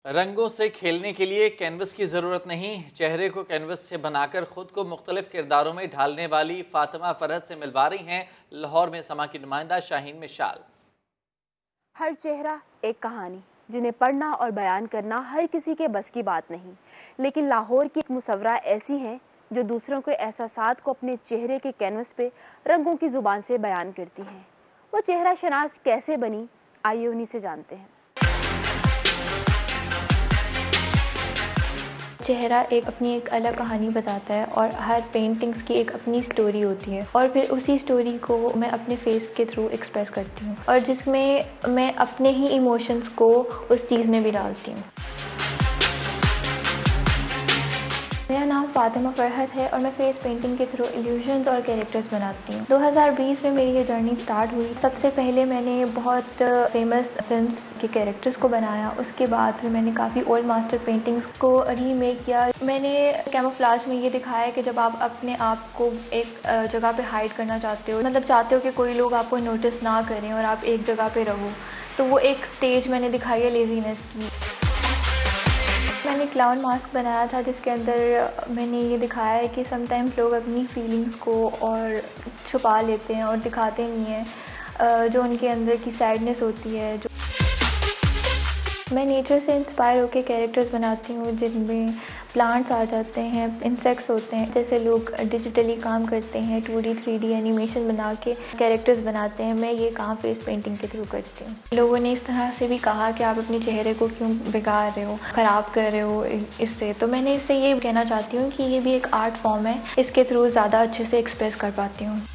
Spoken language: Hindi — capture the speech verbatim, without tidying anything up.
रंगों से खेलने के लिए कैनवस की ज़रूरत नहीं। चेहरे को कैनवस से बनाकर खुद को मुख्तलिफ किरदारों में ढालने वाली फातिमा फरहत से मिलवा रही हैं लाहौर में समा की नुमाइंदा शाहीन मिशाल। हर चेहरा एक कहानी, जिन्हें पढ़ना और बयान करना हर किसी के बस की बात नहीं। लेकिन लाहौर की एक मुसव्वरा ऐसी हैं जो दूसरों के एहसासात को अपने चेहरे के कैनवस पे रंगों की ज़ुबान से बयान करती हैं। वो चेहरा शनास कैसे बनी, आइए उन्हीं से जानते हैं। चेहरा एक अपनी एक अलग कहानी बताता है और हर पेंटिंग्स की एक अपनी स्टोरी होती है और फिर उसी स्टोरी को मैं अपने फेस के थ्रू एक्सप्रेस करती हूँ और जिसमें मैं अपने ही इमोशंस को उस चीज़ में भी डालती हूँ। मेरा नाम फातिमा फरहत है और मैं फेस पेंटिंग के थ्रू इल्यूजन्स और कैरेक्टर्स बनाती हूँ। दो हज़ार बीस में मेरी ये जर्नी स्टार्ट हुई। सबसे पहले मैंने बहुत फेमस फिल्म्स के कैरेक्टर्स को बनाया, उसके बाद फिर मैंने काफ़ी ओल्ड मास्टर पेंटिंग्स को रीमेक किया। मैंने कैमोफ्लेज में ये दिखाया कि जब आप अपने आप को एक जगह पे हाइड करना चाहते हो, मतलब चाहते हो कि कोई लोग आपको नोटिस ना करें और आप एक जगह पे रहो, तो वो एक स्टेज मैंने दिखाई है लेजीनेस की। मैंने क्लाउन मास्क बनाया था जिसके अंदर मैंने ये दिखाया है कि समटाइम्स लोग अपनी फीलिंग्स को और छुपा लेते हैं और दिखाते नहीं हैं जो उनके अंदर की सैडनेस होती है। जो मैं नेचर से इंस्पायर होकर कैरेक्टर्स बनाती हूँ जिनमें प्लांट्स आ जाते हैं, इंसेक्ट्स होते हैं। जैसे लोग डिजिटली काम करते हैं, two D three D animation बना के कैरेक्टर्स बनाते हैं, मैं ये काम फेस पेंटिंग के थ्रू करती हूँ। लोगों ने इस तरह से भी कहा कि आप अपने चेहरे को क्यों बिगाड़ रहे हो, ख़राब कर रहे हो इससे, तो मैंने इससे ये कहना चाहती हूँ कि ये भी एक आर्ट फॉर्म है, इसके थ्रू ज़्यादा अच्छे से एक्सप्रेस कर पाती हूँ।